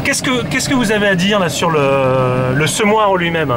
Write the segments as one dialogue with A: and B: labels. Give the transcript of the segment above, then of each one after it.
A: Alors qu'est-ce que vous avez à dire là sur le semoir en lui-même?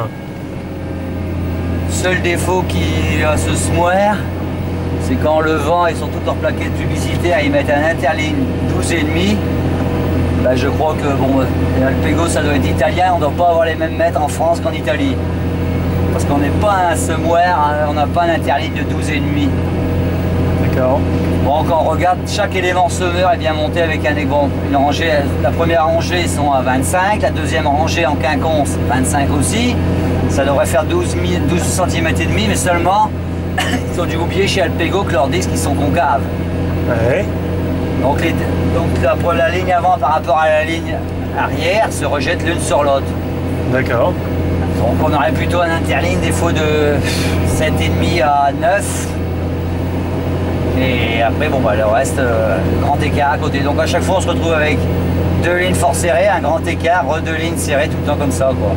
B: Seul défaut qu'il a ce semoir, c'est qu'en levant et sur toute leur plaquette publicitaire, ils mettent un interligne 12,5. Ben, je crois que bon, Alpego ça doit être italien, on ne doit pas avoir les mêmes mètres en France qu'en Italie. Parce qu'on n'est pas un semoir, on n'a pas un interligne de 12,5.
A: D'accord.
B: Bon, quand on regarde, chaque élément semeur est bien monté avec une rangée. La première rangée, ils sont à 25, la deuxième rangée en quinconce, 25 aussi. Ça devrait faire 12 cm et demi, mais seulement, ils ont dû oublier chez Alpego que leurs disques, ils sont concaves.
A: Ouais.
B: Donc la ligne avant par rapport à la ligne arrière se rejette l'une sur l'autre.
A: D'accord.
B: Donc on aurait plutôt un interligne des fois de 7,5 à 9. Et après, bon, bah, le reste, grand écart à côté. Donc à chaque fois, on se retrouve avec deux lignes fort serrées, un grand écart, deux lignes serrées tout le temps comme ça, quoi.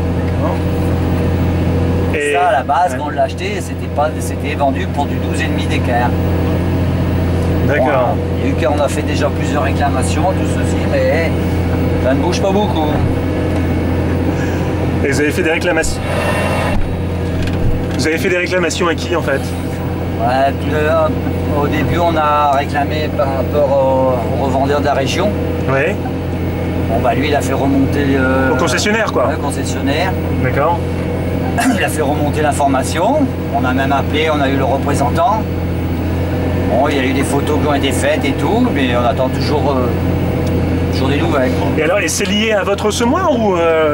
B: Et ça, à la base, quand on l'a acheté, c'était vendu pour du 12,5 d'écart.
A: D'accord.
B: Bon, on a fait déjà plusieurs réclamations, tout ceci, mais ça ne bouge pas beaucoup.
A: Et vous avez fait des réclamations? Vous avez fait des réclamations à qui en fait?
B: Ouais, au début, on a réclamé par rapport au revendeur de la région.
A: Oui.
B: Bon, bah lui, il a fait remonter
A: au concessionnaire, quoi.
B: Le concessionnaire.
A: D'accord.
B: Il a fait remonter l'information. On a même appelé, on a eu le représentant. Bon, il y a eu des photos qui ont été faites et tout, mais on attend toujours des nouvelles.
A: Et alors, et c'est lié à votre semoir ou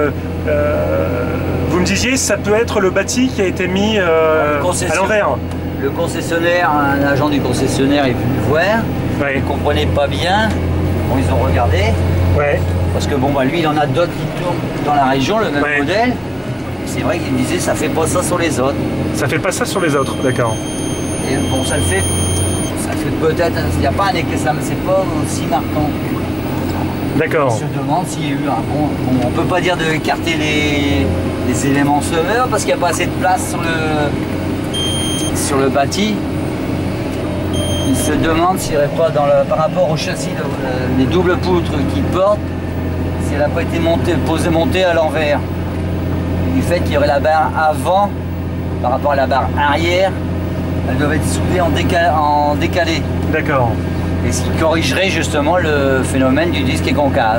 A: vous me disiez ça peut être le bâti qui a été mis à l'envers?
B: Le concessionnaire, un agent du concessionnaire est venu me voir.
A: Ouais.
B: Il ne comprenait pas bien. Bon, ils ont regardé.
A: Ouais.
B: Parce que bon, bah, lui, il en a d'autres qui tournent dans la région, le même modèle. C'est vrai qu'il me disait ça fait pas ça sur les autres.
A: Ça fait pas ça sur les autres, d'accord.
B: Et bon, ça le fait peut-être, il n'y a pas un éclat, c'est pas aussi marquant.
A: D'accord.
B: On se demande s'il y a eu un bon. On peut pas dire de écarter les éléments semeurs parce qu'il n'y a pas assez de place sur le bâti. Il se demande s'il n'y aurait pas par rapport au châssis, les doubles poutres qu'il porte, si elle n'a pas été montée à l'envers. Du fait qu'il y aurait la barre avant par rapport à la barre arrière, elle devait être soudée en décalé. D'accord. Et ce qui corrigerait justement le phénomène du disque est concave.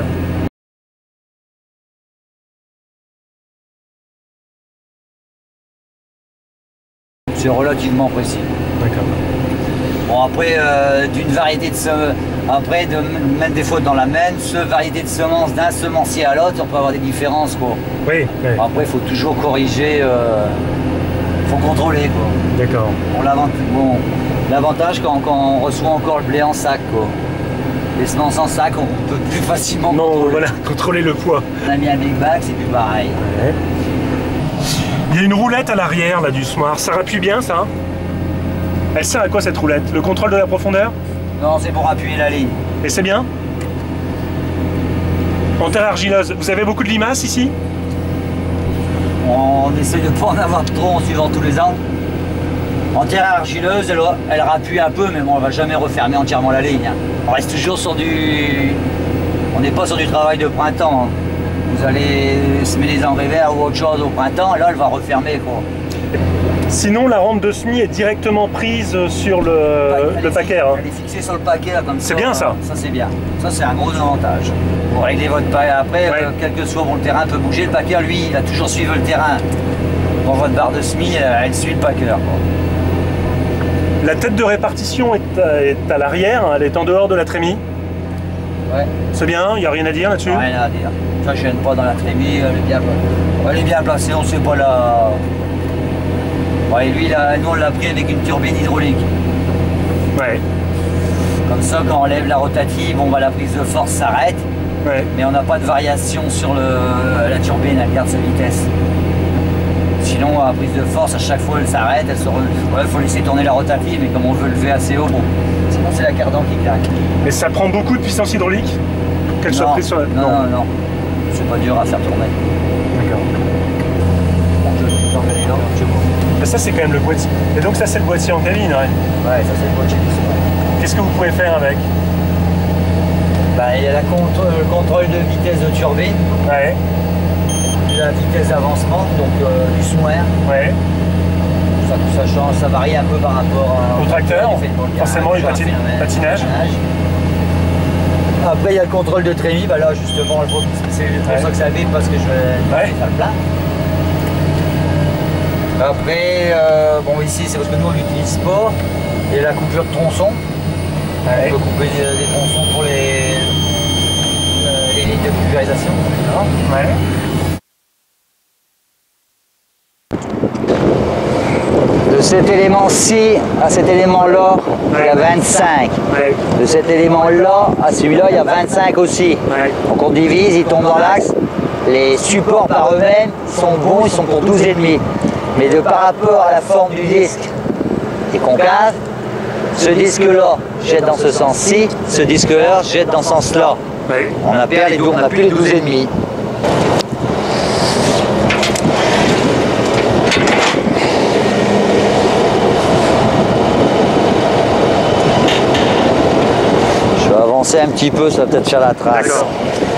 B: C'est relativement précis.
A: D'accord.
B: Bon après, d'une variété de après de mettre des fautes dans la même variété de semences d'un semencier à l'autre, on peut avoir des différences, quoi.
A: Oui. Oui.
B: Après, il faut toujours corriger, faut contrôler, quoi.
A: D'accord.
B: Bon, l'avantage quand on reçoit encore le blé en sac, quoi. Les semences en sac, on peut plus facilement
A: contrôler le poids.
B: On a mis un big bag, c'est plus pareil.
A: Ouais. Il y a une roulette à l'arrière là du semoir, ça appuie bien ça? Elle sert à quoi cette roulette? Le contrôle de la profondeur?
B: Non, c'est pour appuyer la ligne.
A: Et c'est bien? En terre argileuse, vous avez beaucoup de limaces ici?
B: On essaie de ne pas en avoir trop en suivant tous les angles. En terre argileuse, elle rappuie un peu, mais bon, on ne va jamais refermer entièrement la ligne. On reste toujours sur du... On n'est pas sur du travail de printemps. Vous allez semer des engrais verts ou autre chose au printemps, et là, elle va refermer, quoi.
A: Sinon, la rampe de semis est directement prise sur le paquet.
B: Elle est fixée sur le paquet, là, comme ça.
A: C'est bien, ça?
B: Ça, c'est bien. Ça, c'est un gros avantage. Pour régler votre paquet, après, quel que soit, le terrain peut bouger. Le paquet, lui, il va toujours suivre le terrain. Bon, votre barre de semis, elle suit le paquet, quoi.
A: La tête de répartition est à l'arrière, elle est en dehors de la trémie.
B: Ouais.
A: C'est bien, il n'y a rien à dire là-dessus?
B: Rien à dire. Ça ne gêne pas dans la trémie, elle est bien placée, on ne sait pas la... Ouais, lui, nous on l'a pris avec une turbine hydraulique. Ouais. Comme ça, quand on lève la rotative, la prise de force s'arrête. Ouais. Mais on n'a pas de variation sur la turbine, elle garde sa vitesse. Sinon, à la prise de force, à chaque fois, elle s'arrête, il faut laisser tourner la rotative, mais comme on veut lever assez haut, bon. Sinon, c'est la cardan qui claque.
A: Et ça prend beaucoup de puissance hydraulique? Qu'elle soit prise sur la...
B: Non. C'est pas dur à faire tourner.
A: D'accord. Mais ça, c'est quand même le boîtier. Et donc, ça, c'est le boîtier en cabine, ouais?
B: Ouais, ça, c'est le boîtier du semoir.
A: Qu'est-ce que vous pouvez faire avec?
B: Il y a le contrôle de vitesse de turbine,
A: Ouais.
B: la vitesse d'avancement, donc du sous-air.
A: Ouais.
B: Ça change, ça varie un peu par rapport
A: Au tracteur, forcément, le patinage.
B: Après, il y a le contrôle de trémie. Là, justement, c'est pour ça que ça vibre, parce que je vais faire le plat. Après, bon, ici, c'est parce que nous, on l'utilise pas. Il y a la coupure de tronçons. On peut couper des tronçons pour les lignes de pulvérisation.
A: Ouais.
B: De cet élément-ci à cet élément-là, il y a 25.
A: Ouais.
B: De cet élément-là à celui-là, il y a 25 aussi.
A: Ouais.
B: Donc on divise, ils tombent dans l'axe. Les supports par eux-mêmes sont bons, ils sont pour 12,5. Mais par rapport à la forme du disque et concave, ce disque-là jette dans ce sens-ci, ce disque-là jette dans ce sens-là.
A: Ouais.
B: On n'a plus les 12,5. Je vais avancer un petit peu, ça va peut-être faire la trace.
A: D'accord.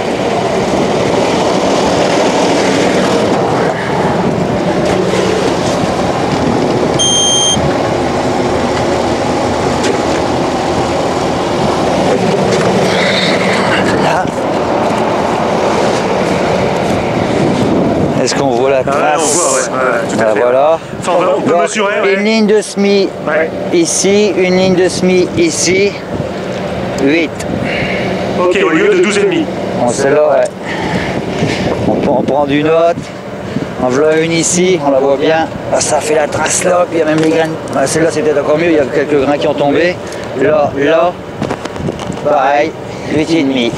B: Est-ce qu'on voit la trace?
A: On voit, tout à fait.
B: Voilà.
A: Enfin, on peut
B: Donc,
A: mesurer.
B: une ligne de semis ici, une ligne de semis ici, 8.
A: Ok, au lieu de 12,5.
B: Bon, celle-là, ouais. On prend du note. En voilà une ici, on la voit bien. Ça fait la trace là, puis il y a même les graines. Celle-là, c'est peut-être encore mieux, il y a quelques grains qui ont tombé. Là, pareil, 8,5.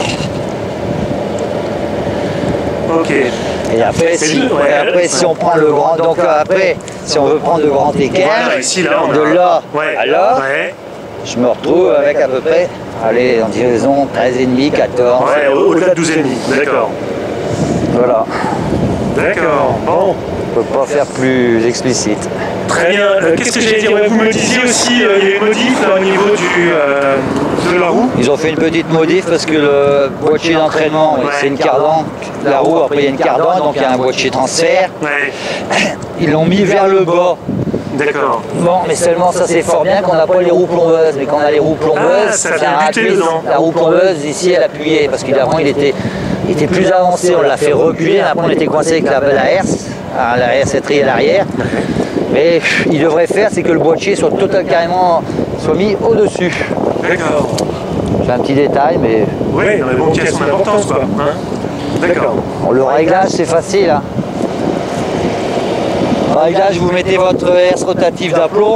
A: Ok.
B: Et après, si on prend le grand, donc après, si on veut prendre le grand équerre,
A: Voilà, ici, là, on
B: de
A: a...
B: là
A: Ouais.
B: à là, je me retrouve avec à peu près, allez, en disons 13,5, 14.
A: Ouais, au-delà de 12,5. D'accord.
B: Voilà.
A: D'accord. Bon.
B: On ne peut pas faire plus explicite.
A: Très bien. Qu'est-ce que j'allais dire? Vous me disiez aussi, il y a une modif là, au niveau de la roue.
B: Ils ont fait une petite modif parce que le boîtier d'entraînement, c'est une cardan. La roue, après il y a une cardan, donc il y a un boîtier transfert.
A: Ouais.
B: Ils l'ont mis vers le bas.
A: D'accord.
B: Bon, mais seulement ça c'est fort bien qu'on n'a pas les roues plombeuses. Mais quand on a les roues plombeuses,
A: ça vient buter dedans.
B: la roue plombeuse ici elle appuyait parce qu'avant il était plus avancé, on l'a fait reculer, après on était coincé avec la herse, la herse est triée à l'arrière. Mais il devrait faire, c'est que le boîtier soit soit mis au-dessus.
A: D'accord.
B: C'est un petit détail, mais...
A: Oui, mais bon, qui a son importance, quoi. Hein? D'accord.
B: Bon, le réglage, c'est facile. Hein. Le réglage, vous mettez votre herse rotative d'aplomb.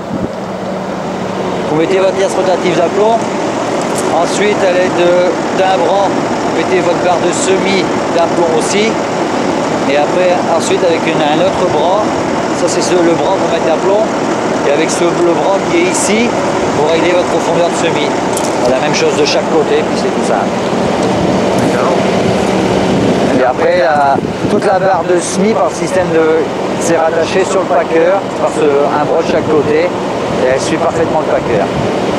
B: Vous mettez votre herse rotative d'aplomb. Ensuite, à l'aide d'un bras, vous mettez votre barre de semis d'aplomb aussi. Et après, ensuite, avec un autre bras, ça c'est le bras pour mettre d'aplomb. Et avec le bras qui est ici, vous réglez votre profondeur de semis. La même chose de chaque côté, puis c'est tout ça.
A: D'accord.
B: Et après, toute la barre de semis par système de... c'est rattaché sur le packer, par un bras de chaque côté, et elle suit parfaitement le packer.